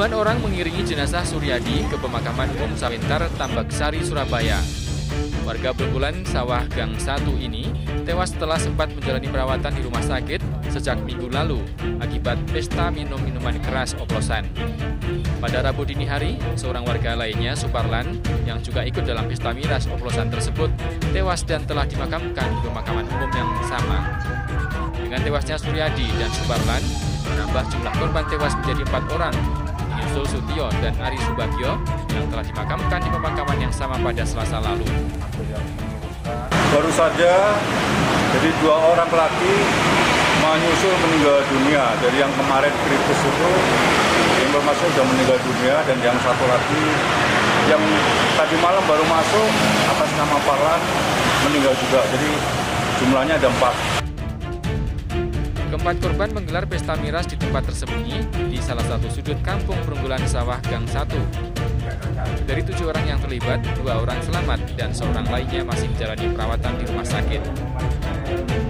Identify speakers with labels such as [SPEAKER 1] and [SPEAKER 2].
[SPEAKER 1] Ribuan orang mengiringi jenazah Suryadi ke pemakaman umum Sawentar, Tambak Sari, Surabaya. Warga Bengkulan Sawah Gang 1 ini tewas setelah sempat menjalani perawatan di rumah sakit sejak minggu lalu akibat pesta minum minuman keras oplosan. Pada Rabu dini hari, seorang warga lainnya, Suparlan, yang juga ikut dalam pesta miras oplosan tersebut, tewas dan telah dimakamkan di pemakaman umum yang sama. Dengan tewasnya Suryadi dan Suparlan, menambah jumlah korban tewas menjadi 4 orang, Yusuf Sutio dan Ari Subagio, yang telah dimakamkan di pemakaman yang sama pada Selasa lalu.
[SPEAKER 2] Baru saja, jadi 2 orang laki menyusul meninggal dunia. Dari yang kemarin kritis itu, informasi sudah meninggal dunia, dan yang satu lagi yang tadi malam baru masuk atas nama Parlan meninggal juga. Jadi jumlahnya ada 4.
[SPEAKER 1] Keempat korban menggelar pesta miras di tempat tersembunyi di salah satu sudut kampung Perunggulan Sawah Gang 1. Dari 7 orang yang terlibat, 2 orang selamat dan seorang lainnya masih menjalani perawatan di rumah sakit.